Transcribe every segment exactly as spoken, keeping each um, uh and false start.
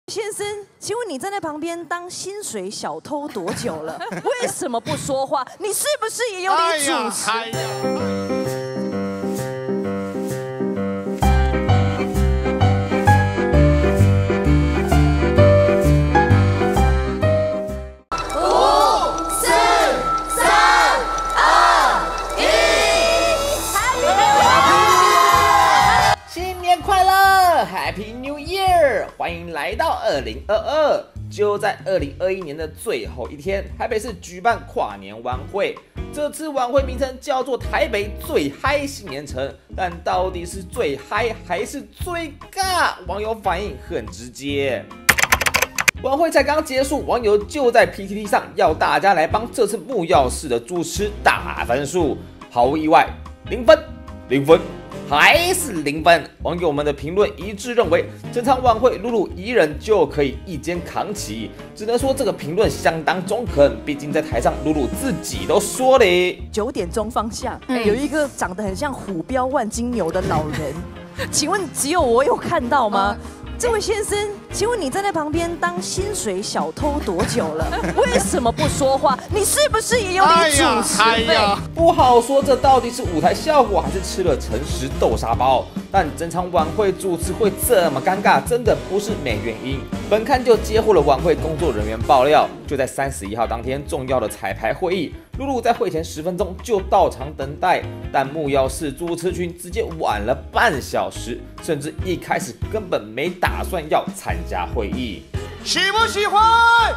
先生，请问你站在旁边当薪水小偷多久了？为什么不说话？你是不是也有点主持？哎呀 Happy New Year！ 欢迎来到二零二二。就在二零二一年的最后一天，台北市举办跨年晚会。这次晚会名称叫做台北最嗨新年城，但到底是最嗨还是最尬？网友反应很直接。晚会才刚结束，网友就在 P T T 上要大家来帮这次木曜室的主持打分数。毫无意外，零分，零分。还是零分，网友们的评论一致认为，整场晚会露露一人就可以一肩扛起。只能说这个评论相当中肯，毕竟在台上露露自己都说了。 九点钟方向、嗯、有一个长得很像虎标万金牛的老人，请问只有我有看到吗？嗯这位先生，请问你站在旁边当薪水小偷多久了？为什么不说话？你是不是也有点主持费？哎哎、 不好说，这到底是舞台效果还是吃了诚实豆沙包？但整场晚会主持会这么尴尬，真的不是没原因。本刊就接获了晚会工作人员爆料，就在三十一号当天重要的彩排会议，露露在会前十分钟就到场等待，但木曜室主持群直接晚了半小时，甚至一开始根本没打算要参加会议。 喜不喜欢？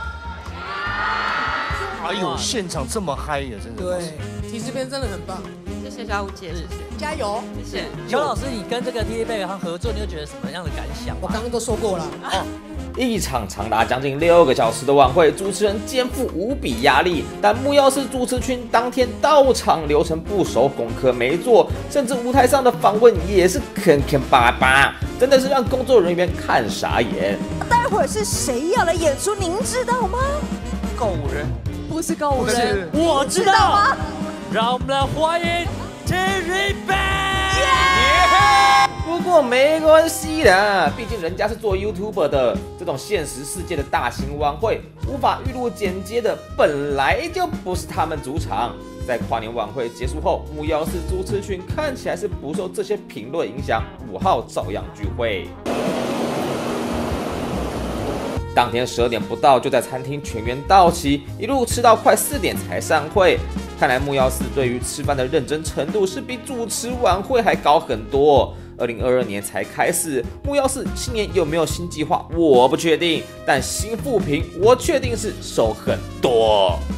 哎呦，现场这么嗨呀，真的。 对，提示片真的很棒。 谢谢小五姐，谢谢， 加油！ 谢谢。 邱老师，你跟这个 T V B 他合作，你有觉得什么样的感想？ 我刚刚都说过了。哦一场长达将近六个小时的晚会，主持人肩负无比压力，但木曜室主持群当天到场流程不熟，功课没做，甚至舞台上的访问也是坑坑巴巴，真的是让工作人员看傻眼。 待会儿是谁要来演出，您知道吗？ 告五人， 不是告五人， 我知道吗？让我们来欢迎 Terry Bang。 不过没关系啦，毕竟人家是做 YouTuber 的，这种现实世界的大型晚会，无法预录剪接的，本来就不是他们主场。在跨年晚会结束后，木曜室主持群看起来是不受这些评论影响，五号照样聚会。当天十二点不到，就在餐厅全员到齐，一路吃到快四点才散会。看来木曜室对于吃饭的认真程度是比主持晚会还高很多。二零二二年才开始，木曜室今年有没有新计划，我不确定，但新负评我确定是收很多。